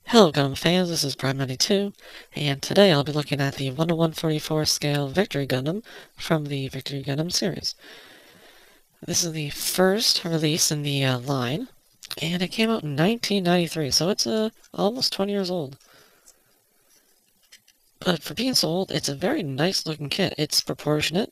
Hello Gundam fans, this is Prime92, and today I'll be looking at the 1:144 scale Victory Gundam from the Victory Gundam series. This is the first release in the line, and it came out in 1993, so it's almost 20 years old. But for being so old, it's a very nice looking kit. It's proportionate.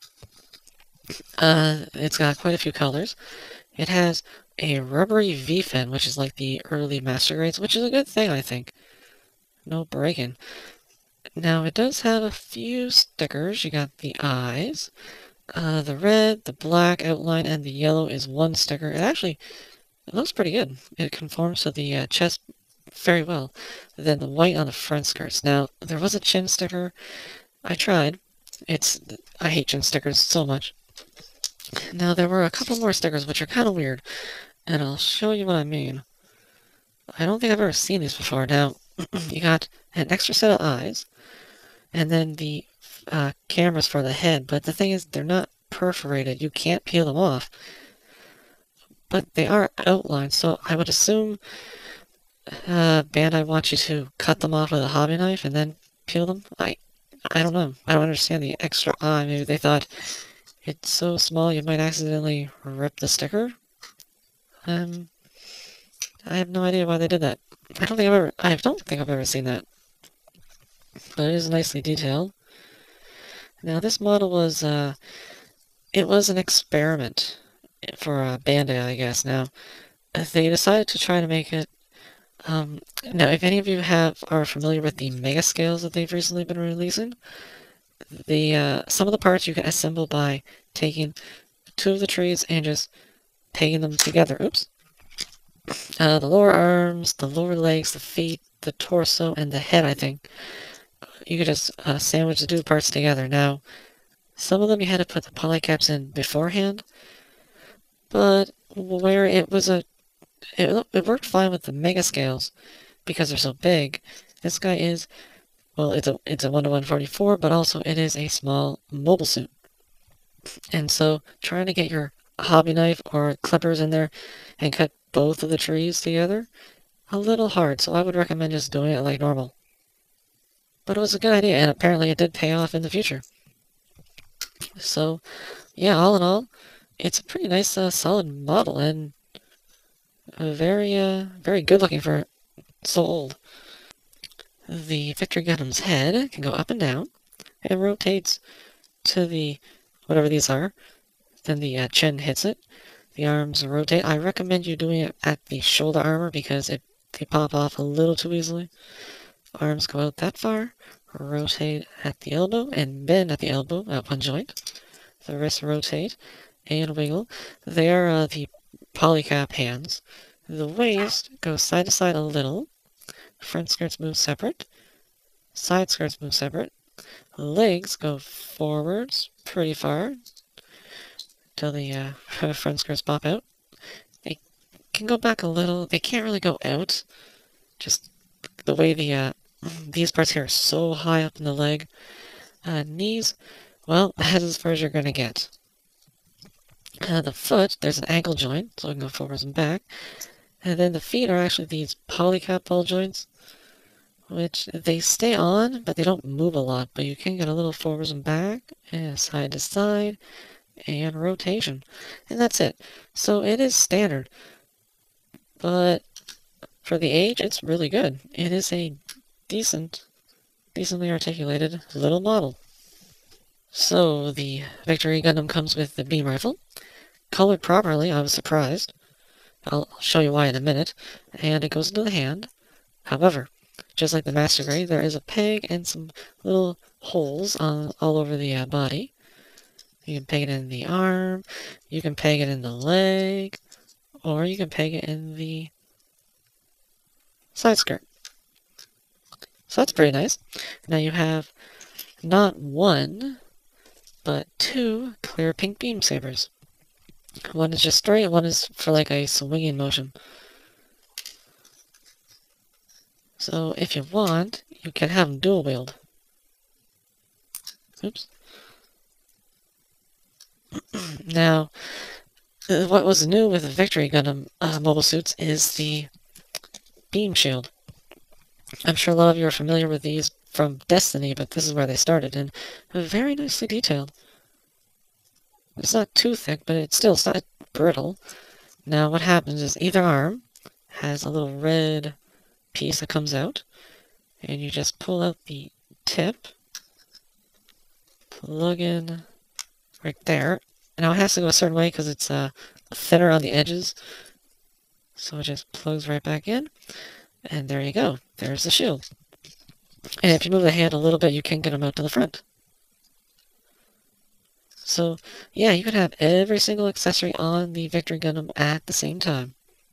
It's got quite a few colors. It has a rubbery V-fin, which is like the early Master Grades, which is a good thing, I think. No breaking. Now, it does have a few stickers. You got the eyes. The red, the black outline, and the yellow is one sticker. It looks pretty good. It conforms to the chest very well. Then the white on the front skirts. Now, there was a chin sticker. I tried. I hate chin stickers so much. Now, there were a couple more stickers which are kind of weird, and I'll show you what I mean. I don't think I've ever seen these before. Now, you got an extra set of eyes, and then the cameras for the head, but the thing is, they're not perforated. You can't peel them off. But they are outlined, so I would assume Bandai wants you to cut them off with a hobby knife and then peel them. I don't know. I don't understand the extra eye. Maybe they thought it's so small you might accidentally rip the sticker. I have no idea why they did that. I don't think I've ever seen that. But it is nicely detailed. Now this model was it was an experiment for Bandai, I guess. Now they decided to try to make it. Now, if any of you are familiar with the mega scales that they've recently been releasing, some of the parts you can assemble by taking two of the trees and just pegging them together. Oops. The lower arms, the lower legs, the feet, the torso, and the head, I think. You could just sandwich the two parts together. Now, some of them you had to put the polycaps in beforehand, but where it worked fine with the mega scales because they're so big. This guy is, well, it's a 1:144, but also it is a small mobile suit. And so trying to get your hobby knife or clippers in there and cut both of the trees together, a little hard, so I would recommend just doing it like normal. But it was a good idea, and apparently it did pay off in the future. So, yeah, all in all, it's a pretty nice, solid model, and very good looking for so old. The Victory Gundam's head can go up and down. It rotates to the whatever these are. Then the chin hits it. The arms rotate. I recommend you doing it at the shoulder armor because they pop off a little too easily. Arms go out that far. Rotate at the elbow and bend at the elbow at one joint. The wrists rotate and wiggle. They are the polycap hands. The waist goes side to side a little. Front skirts move separate. Side skirts move separate. Legs go forwards pretty far till the front skirts pop out. They can go back a little. They can't really go out. Just the way these parts here are so high up in the leg. Knees, well, that's as far as you're going to get. The foot, there's an ankle joint, so it can go forwards and back. And then the feet are actually these polycap ball joints, which they stay on, but they don't move a lot. But you can get a little forwards and back, and side to side, and rotation. And that's it. So it is standard. But for the age, it's really good. It is a decently articulated little model. So the Victory Gundam comes with the beam rifle. Colored properly, I was surprised. I'll show you why in a minute. And it goes into the hand. However, just like the Master Grade, there is a peg and some little holes all over the body. You can peg it in the arm, you can peg it in the leg, or you can peg it in the side skirt. So that's pretty nice. Now you have not one, but two clear pink beam sabers. One is just straight, one is for like a swinging motion. So if you want, you can have them dual wield. Oops. Now, what was new with the Victory Gundam mobile suits is the beam shield. I'm sure a lot of you are familiar with these from Destiny, but this is where they started, and very nicely detailed. It's not too thick, but it's not brittle. Now what happens is either arm has a little red piece that comes out, and you just pull out the tip, plug in right there. Now it has to go a certain way because it's thinner on the edges, so it just plugs right back in, and there you go. There's the shield. And if you move the hand a little bit, you can get them out to the front. So, yeah, you can have every single accessory on the Victory Gundam at the same time.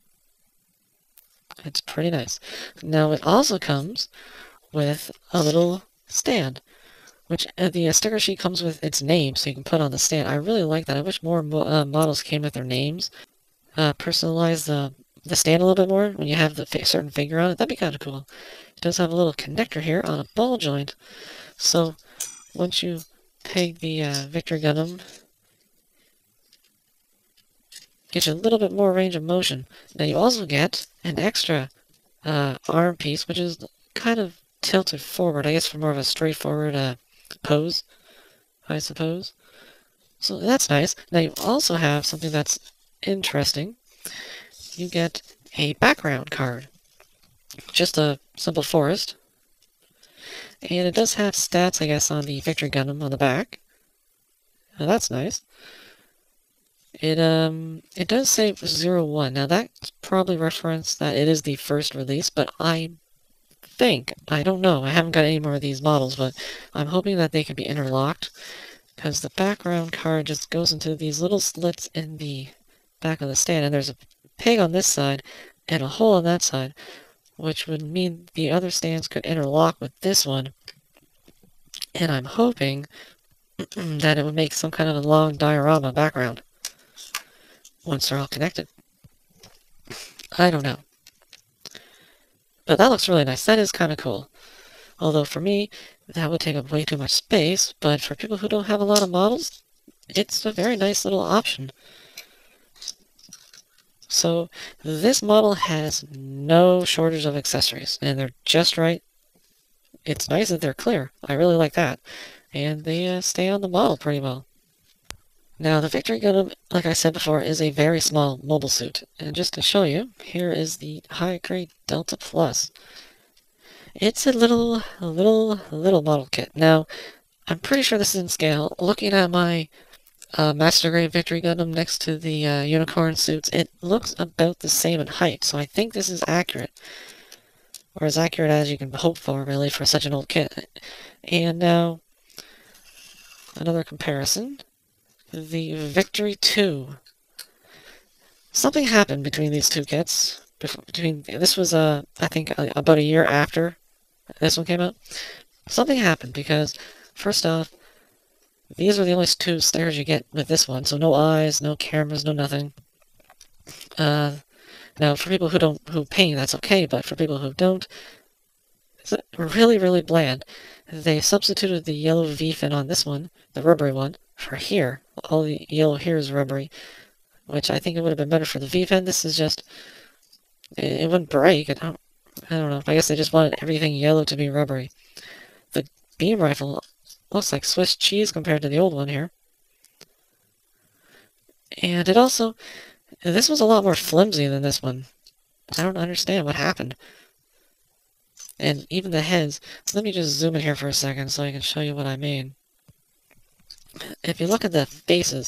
It's pretty nice. Now, it also comes with a little stand, which the sticker sheet comes with its name, so you can put on the stand. I really like that. I wish more models came with their names. Personalize the stand a little bit more when you have the certain figure on it. That'd be kind of cool. It does have a little connector here on a ball joint. So, once you peg the Victory Gundam, get you a little bit more range of motion. Now you also get an extra arm piece, which is kind of tilted forward, I guess for more of a straightforward pose, I suppose. So that's nice. Now you also have something that's interesting. You get a background card. Just a simple forest. And it does have stats, I guess, on the Victory Gundam on the back. Now that's nice. It does say 01. Now that's probably reference that it is the first release, but I don't know, I haven't got any more of these models, but I'm hoping that they can be interlocked, because the background card just goes into these little slits in the back of the stand, and there's a peg on this side and a hole on that side, which would mean the other stands could interlock with this one, and I'm hoping that it would make some kind of a long diorama background once they're all connected. I don't know. But that looks really nice. That is kind of cool. Although for me, that would take up way too much space, but for people who don't have a lot of models, it's a very nice little option. So, this model has no shortage of accessories, and they're just right. It's nice that they're clear. I really like that. And they stay on the model pretty well. Now, the Victory Gundam, like I said before, is a very small mobile suit. And just to show you, here is the High Grade Delta Plus. It's a little model kit. Now, I'm pretty sure this is in scale. Looking at my Master Grade Victory Gundam next to the unicorn suits, it looks about the same in height. So I think this is accurate. Or as accurate as you can hope for, really, for such an old kit. And now, another comparison. The Victory 2. Something happened between these two kits. This was, I think, about a year after this one came out. Something happened because, first off, these are the only two stickers you get with this one. So no eyes, no cameras, no nothing. Now, for people who paint, that's okay, but for people who don't, it's really bland. They substituted the yellow V-fin on this one, the rubbery one, for here. All the yellow here is rubbery, which I think it would have been better for the V-fin. This is just, it wouldn't break. I don't know. I guess they just wanted everything yellow to be rubbery. The beam rifle looks like Swiss cheese compared to the old one here. And it also, this was a lot more flimsy than this one. I don't understand what happened. And even the heads, let me just zoom in here for a second so I can show you what I mean. If you look at the faces,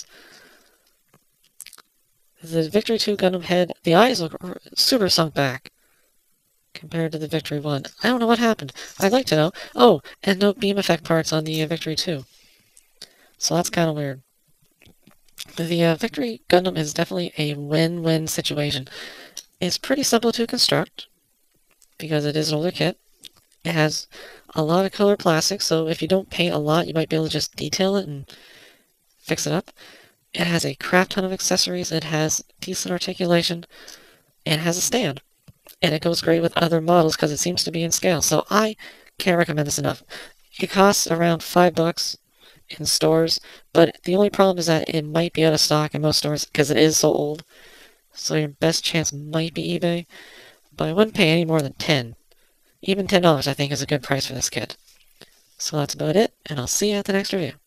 the Victory 2 Gundam head, the eyes look super sunk back compared to the Victory 1. I don't know what happened. I'd like to know. Oh, and no beam effect parts on the Victory 2. So that's kind of weird. The Victory Gundam is definitely a win-win situation. It's pretty simple to construct, because it is an older kit. It has a lot of colored plastic, so if you don't paint a lot, you might be able to just detail it and fix it up. It has a crap ton of accessories, it has decent articulation, and it has a stand. And it goes great with other models because it seems to be in scale, so I can't recommend this enough. It costs around $5 in stores, but the only problem is that it might be out of stock in most stores because it is so old. So your best chance might be eBay, but I wouldn't pay any more than $10. Even $10 I think is a good price for this kit. So that's about it, and I'll see you at the next review.